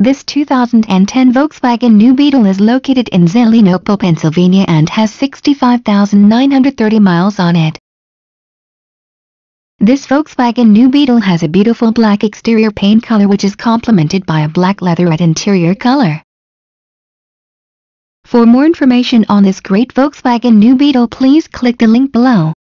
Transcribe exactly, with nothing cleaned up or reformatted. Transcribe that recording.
This two thousand ten Volkswagen New Beetle is located in Zelienople, Pennsylvania and has sixty-five thousand nine hundred thirty miles on it. This Volkswagen New Beetle has a beautiful black exterior paint color which is complemented by a black leatherette interior color. For more information on this great Volkswagen New Beetle, please click the link below.